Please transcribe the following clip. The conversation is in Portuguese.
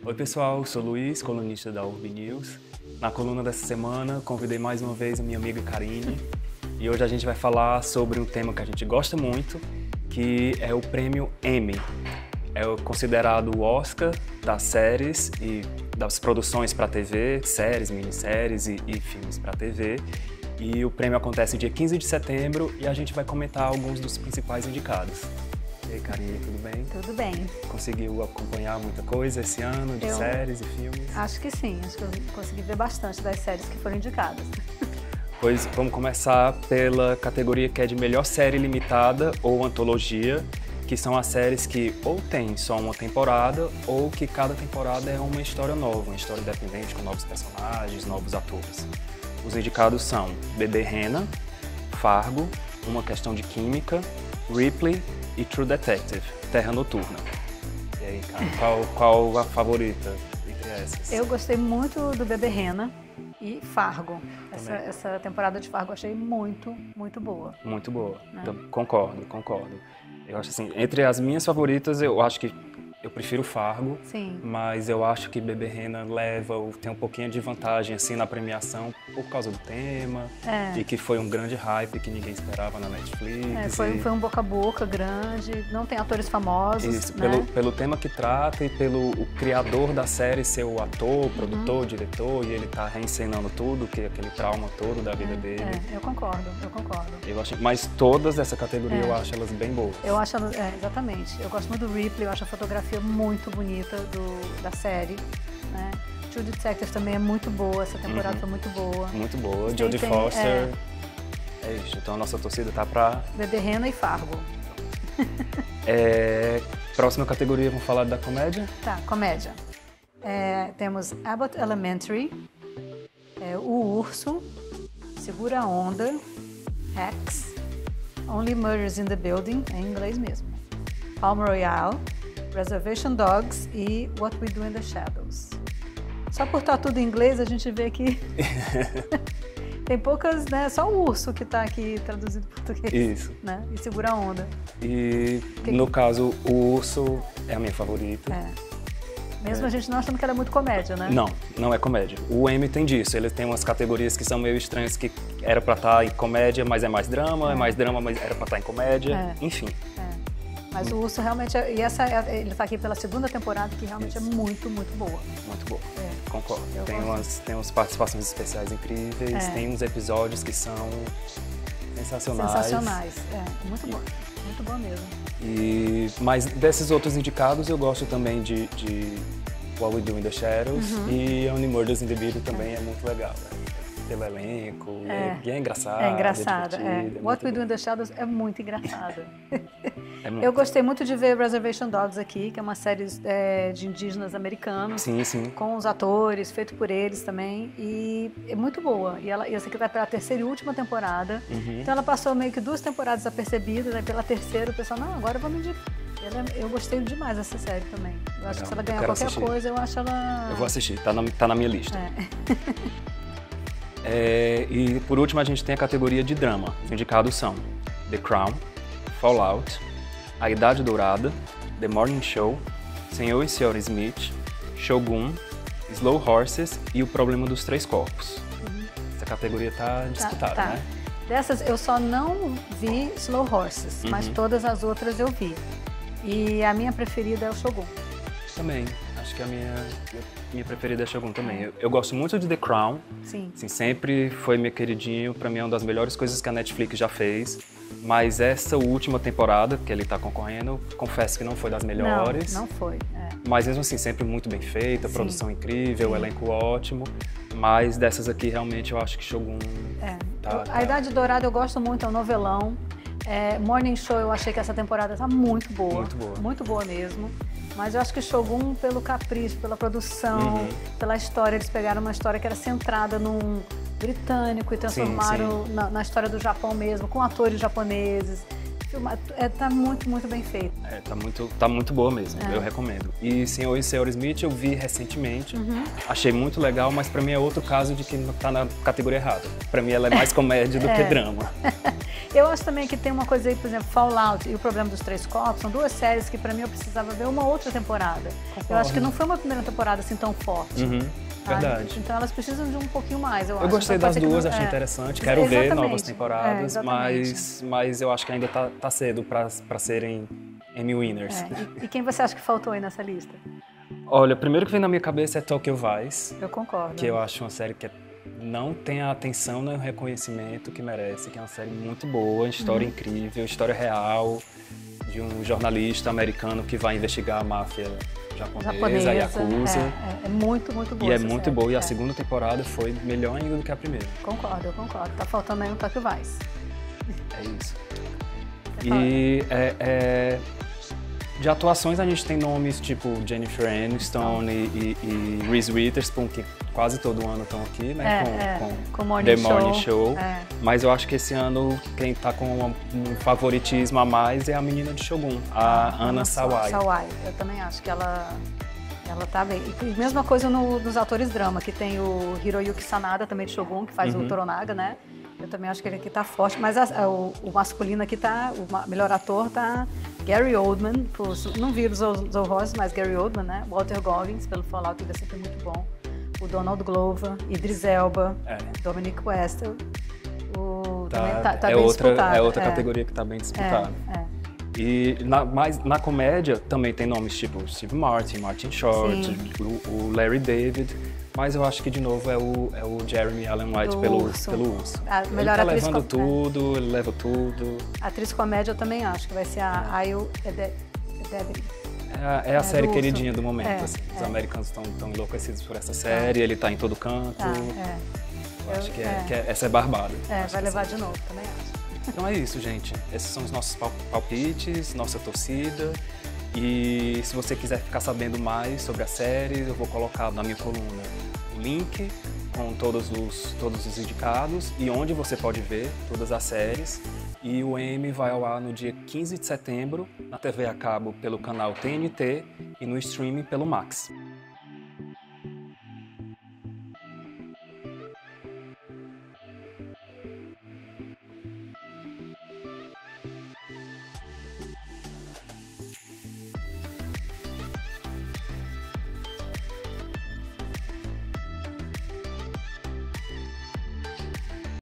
Oi pessoal, sou Luiz, colunista da Urb News. Na coluna dessa semana convidei mais uma vez a minha amiga Karine e hoje a gente vai falar sobre um tema que a gente gosta muito, que é o prêmio Emmy. É considerado o Oscar das séries e das produções para TV, séries, minisséries e filmes para TV. E o prêmio acontece dia 15 de setembro e a gente vai comentar alguns dos principais indicados. E aí, Karine, tudo bem? Tudo bem. Conseguiu acompanhar muita coisa esse ano de séries e filmes? Acho que sim, acho que eu consegui ver bastante das séries que foram indicadas. Pois vamos começar pela categoria que é de melhor série limitada ou antologia, que são as séries que ou tem só uma temporada ou que cada temporada é uma história nova, uma história independente com novos personagens, novos atores. Os indicados são Bebê Rena, Fargo, Uma Questão de Química, Ripley e True Detective, Terra Noturna. E aí, cara, qual a favorita entre essas? Eu gostei muito do Bebê Rena e Fargo. Essa temporada de Fargo eu achei muito boa. Muito boa. Né? Então, concordo. Eu acho assim, entre as minhas favoritas, eu acho que eu prefiro Fargo, sim, mas eu acho que Bebê Rena tem um pouquinho de vantagem assim na premiação por causa do tema e que foi um grande hype que ninguém esperava na Netflix. Foi um boca a boca grande, não tem atores famosos. Isso, né? pelo tema que trata e pelo o criador da série ser o ator, produtor, diretor, e ele tá reencenando tudo, que aquele trauma todo da vida dele. Eu concordo. Eu acho, mas todas dessa categoria eu acho elas bem boas. Eu acho, exatamente. Eu gosto muito do Ripley, eu acho a fotografia muito bonita da série, né? True Detective também é muito boa, essa temporada foi muito boa. Muito boa, Jodie Foster. É isso, então a nossa torcida tá pra... Bebê Rena e Fargo. Próxima categoria, vamos falar da comédia? Tá, comédia. Temos Abbott Elementary, O Urso, Segura a Onda, Hacks, Only Murders in the Building, em inglês mesmo, Palm Royale, Reservation Dogs e What We Do in the Shadows. Só por estar tudo em inglês, a gente vê que tem poucas, né? Só o Urso que está aqui traduzido em português. Isso. Né? E Segura a Onda. E, no caso, o Urso é a minha favorita. Mesmo a gente não achando que ela é muito comédia, né? Não é comédia. O Emmy tem disso, ele tem umas categorias que são meio estranhas, que era pra estar em comédia, mas é mais drama, mais drama, mas era pra estar em comédia, enfim. Mas o Urso realmente, ele está aqui pela segunda temporada, que realmente é muito boa. Muito boa, concordo. Tem umas participações especiais incríveis, tem uns episódios que são sensacionais. Muito boa mesmo. Mas desses outros indicados, eu gosto também de What We Do in the Shadows e Only Murders in the Building também é muito legal. Pelo elenco, e é engraçado. É engraçada, What We Do in the Shadows é muito engraçada. Eu gostei muito de ver Reservation Dogs aqui, que é uma série de indígenas americanos. Sim. Com os atores, feito por eles também. E é muito boa. E essa aqui está pela terceira e última temporada. Então ela passou meio que 2 temporadas apercebidas, aí pela terceira o pessoal, não, agora vamos indicar. Eu gostei demais dessa série também. Eu acho que se ela ganhar qualquer coisa, eu acho ela... Eu vou assistir, tá na minha lista. E por último a gente tem a categoria de drama. Os indicados são The Crown, Fallout, A Idade Dourada, The Morning Show, Senhor e Senhora Smith, Shogun, Slow Horses e O Problema dos Três Corpos. Essa categoria tá disputada, né? Dessas eu só não vi Slow Horses, mas todas as outras eu vi. E a minha preferida é o Shogun. Também. Acho que a minha preferida é Shogun também. Eu gosto muito de The Crown. Sim. Assim, sempre foi meu queridinho. Pra mim é uma das melhores coisas que a Netflix já fez. Mas essa última temporada que ele tá concorrendo, confesso que não foi das melhores. Não foi. Mas mesmo assim, sempre muito bem feita, produção incrível, elenco ótimo. Mas dessas aqui, realmente, eu acho que Shogun... A Idade Dourada eu gosto muito, é um novelão. Morning Show eu achei que essa temporada tá muito boa. Muito boa. Muito boa mesmo. Mas eu acho que Shogun, pelo capricho, pela produção, pela história, eles pegaram uma história que era centrada num britânico e transformaram na história do Japão mesmo, com atores japoneses. Tá muito bem feito. Tá muito boa mesmo, eu recomendo. E Senhor e Senhora Smith eu vi recentemente, achei muito legal, mas pra mim é outro caso de que tá na categoria errada. Pra mim ela é mais comédia do que drama. Eu acho também que tem uma coisa aí, por exemplo, Fallout e O Problema dos Três Corpos, são duas séries que pra mim eu precisava ver uma outra temporada. Concordo. Eu acho que não foi uma primeira temporada assim tão forte. Verdade. Então elas precisam de um pouquinho mais, eu acho. Eu gostei Então, das pode ser duas, que achei não- interessante. Quero ver Exatamente. novas temporadas, Exatamente. mas eu acho que ainda tá cedo pra serem Emmy Winners. E quem você acha que faltou aí nessa lista? Olha, o primeiro que vem na minha cabeça é Tokyo Vice, Eu concordo. que eu acho uma série que não tem a atenção nem o reconhecimento que merece, que é uma série muito boa, história incrível, história real, de um jornalista americano que vai investigar a máfia japonesa, Yakuza. É muito, muito boa. E é essa muito série. boa, e a segunda temporada foi melhor ainda do que a primeira. Concordo, eu concordo. Tá faltando aí um Tokyo Vice. É isso. E de atuações a gente tem nomes tipo Jennifer Aniston e Reese Witherspoon, que quase todo ano estão aqui, né? Com Morning The Show. Morning Show. É. Mas eu acho que esse ano quem tá com um favoritismo a mais é a menina de Shogun, a Anna Sawai. Eu também acho que ela tá bem. E mesma coisa nos atores drama, que tem o Hiroyuki Sanada, também de Shogun, que faz o Toronaga, né? Eu também acho que ele aqui tá forte, mas o masculino aqui tá, o melhor ator tá Gary Oldman, não vi os horrores, mas Gary Oldman, né? Walter Goggins, pelo Fallout, ele é sempre muito bom. O Donald Glover, Idris Elba, Dominic West. Também tá bem disputado. É outra categoria que tá bem disputada. E na comédia também tem nomes tipo Steve Martin, Martin Short, o Larry David, mas eu acho que de novo é o Jeremy Allen White pelo Urso. A Ele melhor tá atriz levando tudo, ele leva tudo. Atriz comédia eu também acho que vai ser a Ayo Edebiri. É a série do queridinha Urso. do momento, assim. Os americanos estão enlouquecidos por essa série, ele tá em todo canto. Eu acho que essa é barbada. Vai levar de novo, também acho. Então é isso, gente. Esses são os nossos palpites, nossa torcida. E se você quiser ficar sabendo mais sobre a série, eu vou colocar na minha coluna o link com todos os indicados e onde você pode ver todas as séries. E o Emmy vai ao ar no dia 15 de setembro, na TV a cabo pelo canal TNT e no streaming pelo Max.